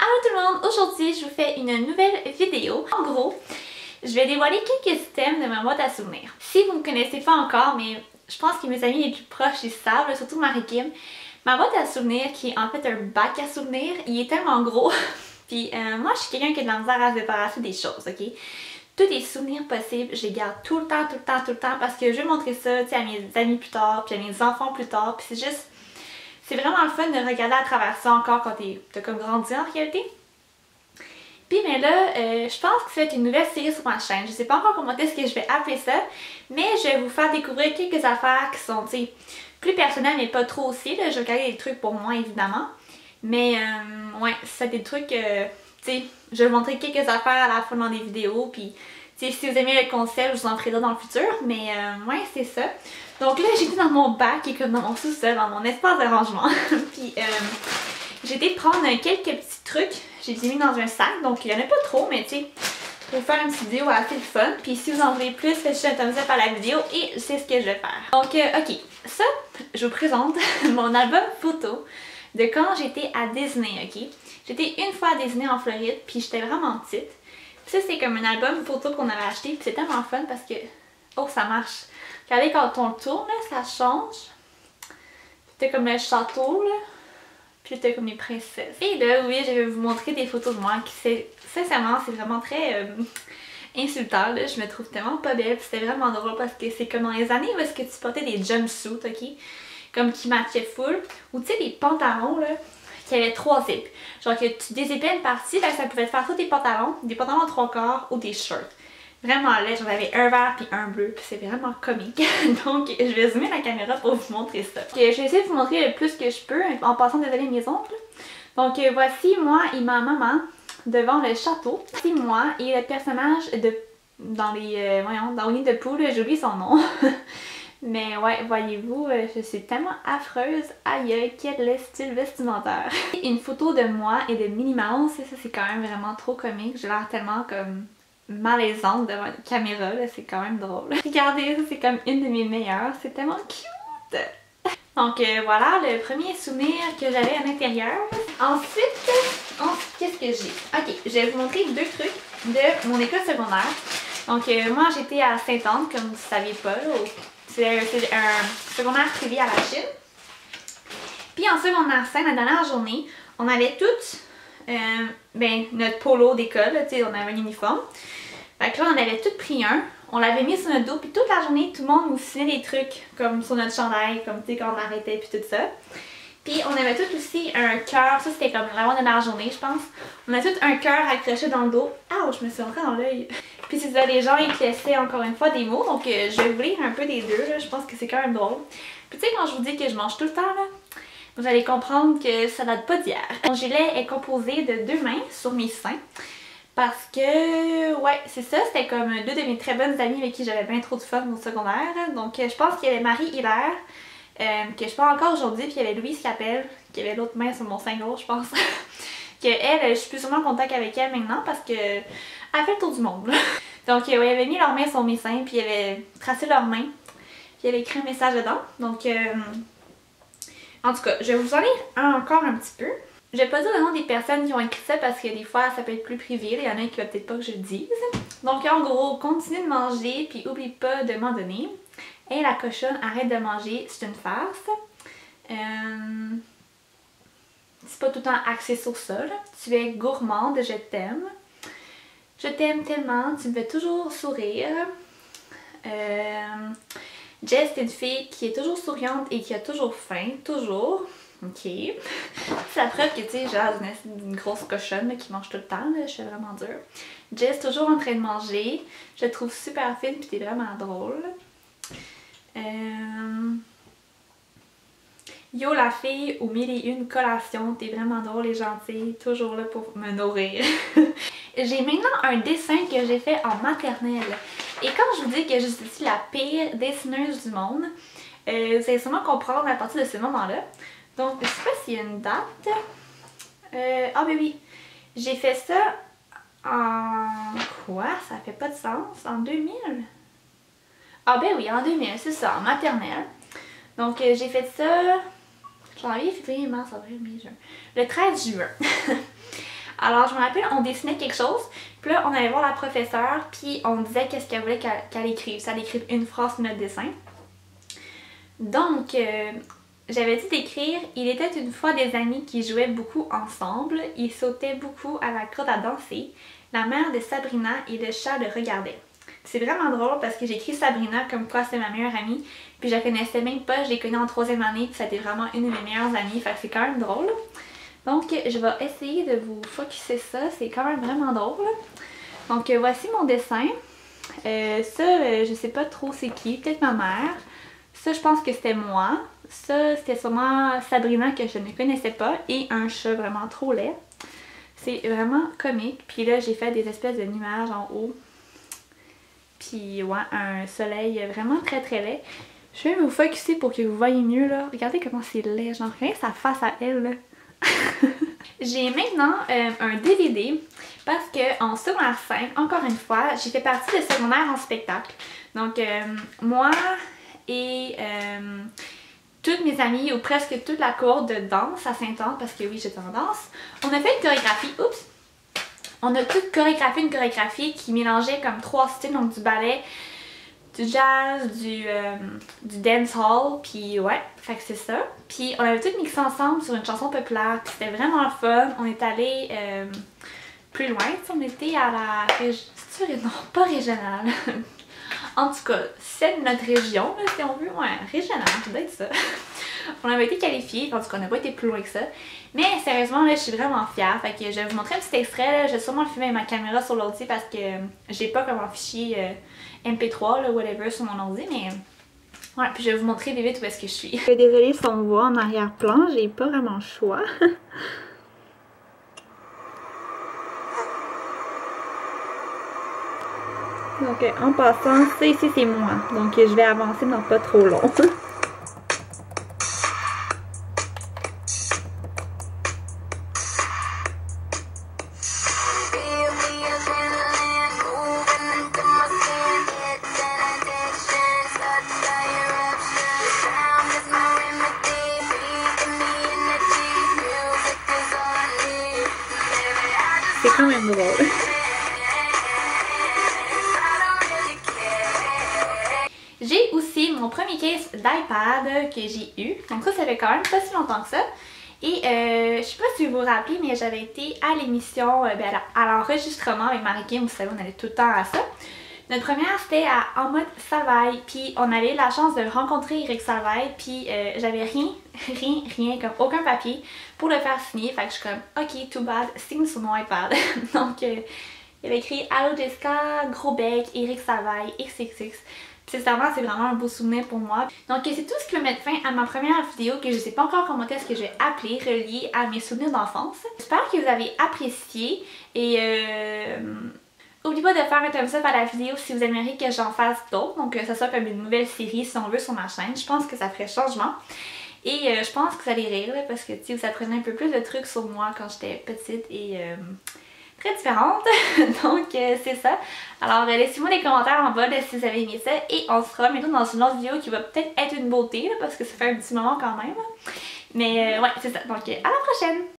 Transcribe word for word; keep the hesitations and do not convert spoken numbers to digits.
Allô tout le monde! Aujourd'hui, je vous fais une nouvelle vidéo. En gros, je vais dévoiler quelques items de ma boîte à souvenirs. Si vous ne me connaissez pas encore, mais je pense que mes amis les plus proches ils savent, surtout Marie-Kim, ma boîte à souvenirs, qui est en fait un bac à souvenirs, il est tellement gros. Puis euh, moi, je suis quelqu'un qui a de la misère à se débarrasser des choses, ok? Tous les souvenirs possibles, je les garde tout le temps, tout le temps, tout le temps, parce que je vais montrer ça à mes amis plus tard, puis à mes enfants plus tard, puis c'est juste... C'est vraiment le fun de regarder à travers ça encore quand t'as comme grandi en réalité. Puis mais là, euh, je pense que ça va être une nouvelle série sur ma chaîne. Je sais pas encore comment est-ce que je vais appeler ça, mais je vais vous faire découvrir quelques affaires qui sont, tu sais, plus personnelles mais pas trop aussi. Là. Je vais regarder des trucs pour moi évidemment. Mais euh, ouais, c'est des trucs, euh, tu sais, je vais vous montrer quelques affaires à la fois dans des vidéos. Puis tu sais, si vous aimez le concept, je vous en ferai d'autres dans le futur. Mais euh, ouais, c'est ça. Donc là, j'étais dans mon bac, qui est comme dans mon sous-sol, dans mon espace de rangement. Puis euh, j'ai été prendre quelques petits trucs. J'ai mis dans un sac, donc il n'y en a pas trop, mais tu sais, pour faire une petite vidéo assez le fun. Puis si vous en voulez plus, faites juste un thumbs up à la vidéo et c'est ce que je vais faire. Donc euh, ok, ça, je vous présente mon album photo de quand j'étais à Disney, ok? J'étais une fois à Disney en Floride, puis j'étais vraiment petite. Puis ça, c'est comme un album photo qu'on avait acheté, puis c'est tellement fun parce que... Oh, ça marche! Regardez, quand on le tourne, là, ça change. C'était comme le château, là. Puis c'était comme les princesses. Et là, oui, je vais vous montrer des photos de moi qui, c'est, sincèrement, c'est vraiment très euh, insultant, là. Je me trouve tellement pas belle. Puis c'était vraiment drôle parce que c'est comme dans les années où est-ce que tu portais des jumpsuits, ok? Comme qui matchaient full. Ou tu sais, des pantalons, là, qui avaient trois zips. Genre que tu dézippais une partie, là, ça pouvait te faire soit des pantalons, des pantalons en trois quarts ou des shirts. Vraiment laid, j'en avais un vert puis un bleu, puis c'est vraiment comique. Donc je vais zoomer la caméra pour vous montrer ça. Okay, je vais essayer de vous montrer le plus que je peux en passant désolé mes ongles. Donc euh, voici moi et ma maman devant le château. Voici moi et le personnage de dans les euh, voyons, dans Winnie the Pooh, j'oublie son nom. Mais ouais, voyez-vous, je suis tellement affreuse. Aïe, quel style vestimentaire. Une photo de moi et de Minnie Mouse, ça c'est quand même vraiment trop comique. J'ai l'air tellement comme malaisante devant la caméra, c'est quand même drôle. Regardez, ça c'est comme une de mes meilleures, c'est tellement cute! Donc euh, voilà le premier souvenir que j'avais à l'intérieur. Ensuite, ensuite qu'est-ce que j'ai? Ok, je vais vous montrer deux trucs de mon école secondaire. Donc euh, moi j'étais à Sainte-Anne, comme vous ne saviez pas, c'est un secondaire privé à la Chine. Puis en secondaire cinq, la dernière journée, on avait toutes euh, ben, notre polo d'école, tu sais, on avait un uniforme. Fait que là, on avait tout pris un, on l'avait mis sur notre dos, puis toute la journée, tout le monde nous signait des trucs, comme sur notre chandail, comme tu sais, quand on arrêtait, puis tout ça. Puis on avait tout aussi un cœur, ça c'était comme l'avant-dernière journée, je pense. On a tout un cœur accroché dans le dos. Ah, je me suis rentrée dans l'œil. Puis c'est ça, les gens, ils te laissaient encore une fois des mots, donc euh, je vais vous lire un peu des deux, là. Je pense que c'est quand même drôle. Puis tu sais, quand je vous dis que je mange tout le temps, là, vous allez comprendre que ça date pas d'hier. Mon gilet est composé de deux mains sur mes seins. Parce que, ouais, c'est ça, c'était comme deux de mes très bonnes amies avec qui j'avais bien trop de fun au secondaire. Donc je pense qu'il y avait Marie Hilaire, euh, que je parle encore aujourd'hui, puis il y avait Louise Capelle, qui avait l'autre main sur mon sein gauche, je pense. Que elle, je suis plus souvent en contact avec elle maintenant parce que elle fait le tour du monde. Donc ouais, ils avaient mis leurs mains sur mes seins, puis ils avaient tracé leurs mains, puis ils avaient écrit un message dedans. Donc... Euh, En tout cas, je vais vous en lire un encore un petit peu. Je vais pas dire le nom des personnes qui ont écrit ça parce que des fois ça peut être plus privé. Il y en a qui va peut-être pas que je le dise. Donc en gros, continue de manger puis oublie pas de m'en donner. Et la cochonne, arrête de manger, c'est une farce. Euh... C'est pas tout le temps axé sur ça, là. Tu es gourmande, je t'aime. Je t'aime tellement, tu me fais toujours sourire. Euh... Jess, c'est une fille qui est toujours souriante et qui a toujours faim, toujours. Ok. C'est la preuve que, tu sais, j'ai une grosse cochonne là, qui mange tout le temps, là. Je suis vraiment dure. Jess, toujours en train de manger. Je la trouve super fine puis t'es vraiment drôle. Euh... Yo, la fille aux mille et une collations, t'es vraiment drôle et gentille, toujours là pour me nourrir. J'ai maintenant un dessin que j'ai fait en maternelle. Et quand je vous dis que je suis la pire dessineuse du monde, euh, vous allez sûrement comprendre à partir de ce moment-là. Donc, je sais pas s'il y a une date. Euh, ah ben oui, j'ai fait ça en... quoi? Ça fait pas de sens. En deux mille? Ah ben oui, en deux mille, c'est ça, en maternelle. Donc, euh, j'ai fait ça... janvier, février, mars, avril, mai, juin. Le treize juin. Alors je me rappelle, on dessinait quelque chose, puis là on allait voir la professeure, puis on disait qu'est-ce qu'elle voulait qu'elle qu'elle écrive. Ça, elle écrive une phrase sur notre dessin. Donc, euh, j'avais dit d'écrire « Il était une fois des amis qui jouaient beaucoup ensemble. Ils sautaient beaucoup à la corde à danser. La mère de Sabrina et le chat le regardaient. » C'est vraiment drôle parce que j'ai écrit Sabrina comme quoi c'est ma meilleure amie, puis je la connaissais même pas, je l'ai connue en troisième année, puis ça a été vraiment une de mes meilleures amies, fait que c'est quand même drôle. Donc, je vais essayer de vous focuser ça, c'est quand même vraiment drôle. Donc, voici mon dessin. Euh, ça, euh, je sais pas trop c'est qui, peut-être ma mère. Ça, je pense que c'était moi. Ça, c'était sûrement Sabrina que je ne connaissais pas et un chat vraiment trop laid. C'est vraiment comique. Puis là, j'ai fait des espèces de nuages en haut. Puis ouais, un soleil vraiment très très laid. Je vais vous focusser pour que vous voyez mieux là. Regardez comment c'est laid, genre rien sa face à elle là. J'ai maintenant euh, un D V D parce que en secondaire cinq, encore une fois, j'ai fait partie de secondaire en spectacle. Donc euh, moi et euh, toutes mes amies ou presque toute la cohorte de danse à Sainte-Anne, parce que oui j'étais en danse, on a fait une chorégraphie, oups, on a toutes chorégraphié une chorégraphie qui mélangeait comme trois styles, donc du ballet, du jazz, du, euh, du dancehall, puis ouais, fait que c'est ça. Puis on avait tout mixé ensemble sur une chanson populaire, puis c'était vraiment le fun. On est allé euh, plus loin, on était à la région, non pas régionale, en tout cas c'est notre région, là, si on veut, ouais, régionale, ça doit être ça. On avait été qualifiés, tandis qu'on n'a pas été plus loin que ça. Mais sérieusement, là, je suis vraiment fière. Fait que je vais vous montrer un petit extrait. Là. Je vais sûrement le filmer avec ma caméra sur l'ordi parce que j'ai pas comme un fichier euh, M P trois, là, whatever, sur mon ordi. Mais voilà, puis je vais vous montrer vite vite où est-ce que je suis. Désolée si on voit en arrière-plan, j'ai pas vraiment le choix. Donc en passant, ça ici c'est moi. Donc je vais avancer dans pas trop long. C'est quand même drôle. J'ai aussi mon premier case d'iPad que j'ai eu. Donc ça, ça fait quand même pas si longtemps que ça. Et euh, je sais pas si vous vous rappelez, mais j'avais été à l'émission, euh, ben, à l'enregistrement avec Marie-Kim. Vous savez, on allait tout le temps à ça. Notre première, c'était à En mode Salvaille. Puis on avait eu la chance de rencontrer Eric Salvaille. Puis euh, j'avais rien, rien, rien, comme aucun papier pour le faire signer. Fait que je suis comme, ok, too bad, signe sur mon iPad. Donc euh, il avait écrit Allô Jessica, gros bec, Eric Salvaille, X X X. Sincèrement, c'est vraiment un beau souvenir pour moi. Donc c'est tout ce qui va mettre fin à ma première vidéo que je sais pas encore comment est-ce que je vais appeler, reliée à mes souvenirs d'enfance. J'espère que vous avez apprécié et euh... n'oubliez pas de faire un thumbs up à la vidéo si vous aimeriez que j'en fasse d'autres. Donc que ce soit comme une nouvelle série si on veut sur ma chaîne. Je pense que ça ferait changement. Et euh, je pense que vous allez rire là, parce que vous apprenez un peu plus de trucs sur moi quand j'étais petite et euh, très différente. Donc euh, c'est ça. Alors euh, laissez-moi des commentaires en bas là, si vous avez aimé ça. Et on se fera bientôt dans une autre vidéo qui va peut-être être une beauté là, parce que ça fait un petit moment quand même. Mais euh, ouais, c'est ça. Donc euh, à la prochaine!